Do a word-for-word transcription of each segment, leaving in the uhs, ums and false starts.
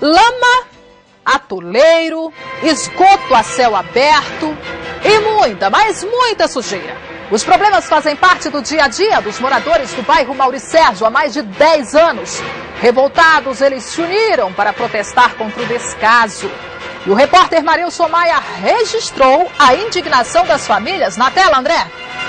lama, atoleiro, esgoto a céu aberto e muita, mas muita sujeira. Os problemas fazem parte do dia a dia dos moradores do bairro Mauricérgio há mais de dez anos. Revoltados, eles se uniram para protestar contra o descaso. E o repórter Marilson Maia registrou a indignação das famílias. Na tela, André.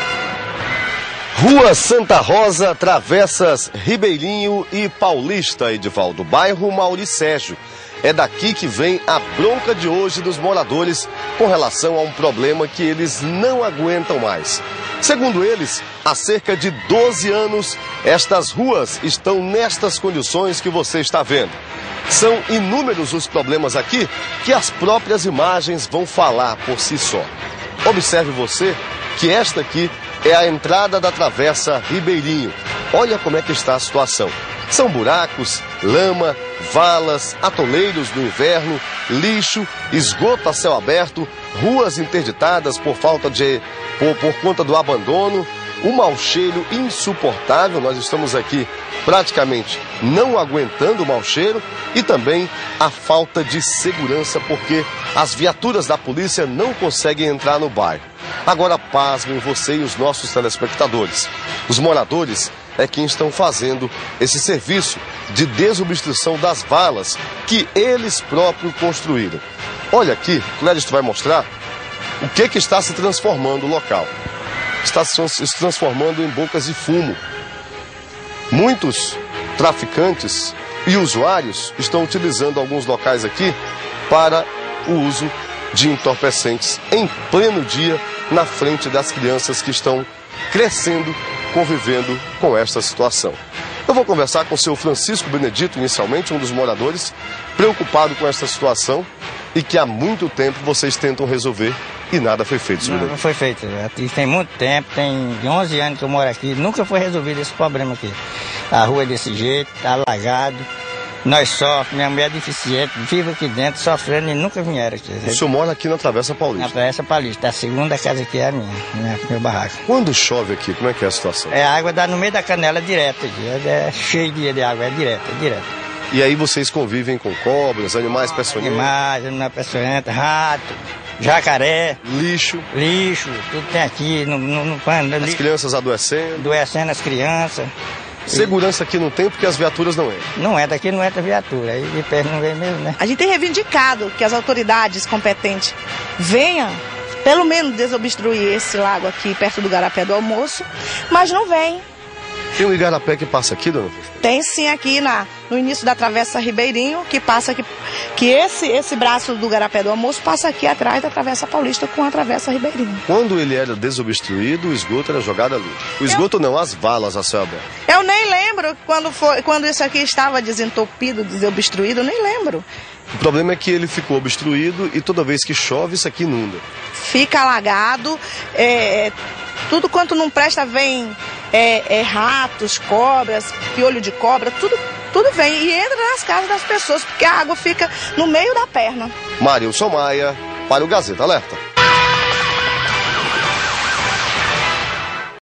Rua Santa Rosa, travessas Ribeirinho e Paulista, Edivaldo, bairro Mauricérgio. É daqui que vem a bronca de hoje dos moradores com relação a um problema que eles não aguentam mais. Segundo eles, há cerca de doze anos, estas ruas estão nestas condições que você está vendo. São inúmeros os problemas aqui que as próprias imagens vão falar por si só. Observe você que esta aqui é a entrada da travessa Ribeirinho. Olha como é que está a situação. São buracos, lama, valas, atoleiros no inverno, lixo, esgoto a céu aberto, ruas interditadas por falta de... por, por conta do abandono, um mau cheiro insuportável. Nós estamos aqui praticamente não aguentando o mau cheiro e também a falta de segurança, porque as viaturas da polícia não conseguem entrar no bairro. Agora pasmem você e os nossos telespectadores. Os moradores é quem estão fazendo esse serviço de desobstrução das valas que eles próprios construíram. Olha aqui, Cléris, tu vai mostrar o que, que está se transformando o local. Está se transformando em bocas de fumo. Muitos traficantes e usuários estão utilizando alguns locais aqui para o uso de entorpecentes em pleno dia, na frente das crianças que estão crescendo, convivendo com esta situação. Eu vou conversar com o seu Francisco Benedito, inicialmente, um dos moradores, preocupado com esta situação e que há muito tempo vocês tentam resolver e nada foi feito. Não, não foi feito. Tem muito tempo, tem onze anos que eu moro aqui, nunca foi resolvido esse problema aqui. A rua é desse jeito, tá alagado, nós sofremos, minha mulher é deficiente, vive aqui dentro, sofrendo e nunca vieram aqui. O senhor mora aqui na Travessa Paulista? Na Travessa Paulista, a segunda casa aqui é a minha, minha meu barraco. Quando chove aqui, como é que é a situação? É, a água dá no meio da canela direto aqui, é, é cheio de, de água, é direto, é direto. E aí vocês convivem com cobras, animais peçonhentos? Animais, animais peçonhentos, rato, jacaré, lixo, lixo, tudo tem aqui no, no, no pano. As crianças adoecendo. Adoecendo as crianças. Segurança aqui não tem porque as viaturas não entram. Não entra, aqui não entra viatura, aí de perto não vem mesmo, né? A gente tem reivindicado que as autoridades competentes venham, pelo menos, desobstruir esse lago aqui perto do Garapé do Almoço, mas não vem. Tem um igarapé que passa aqui, dona? Tem sim aqui na, no início da Travessa Ribeirinho, que passa aqui, que esse, esse braço do Garapé do Almoço passa aqui atrás da Travessa Paulista com a Travessa Ribeirinho. Quando ele era desobstruído, o esgoto era jogado ali. O esgoto Eu... não, as valas a céu aberto. Eu nem lembro quando, foi, quando isso aqui estava desentupido, desobstruído, eu nem lembro. O problema é que ele ficou obstruído e toda vez que chove, isso aqui inunda. Fica alagado, é, tudo quanto não presta vem é, é, ratos, cobras, piolho de cobra, tudo, tudo vem e entra nas casas das pessoas, porque a água fica no meio da perna. Marilson Maia, para o Gazeta Alerta.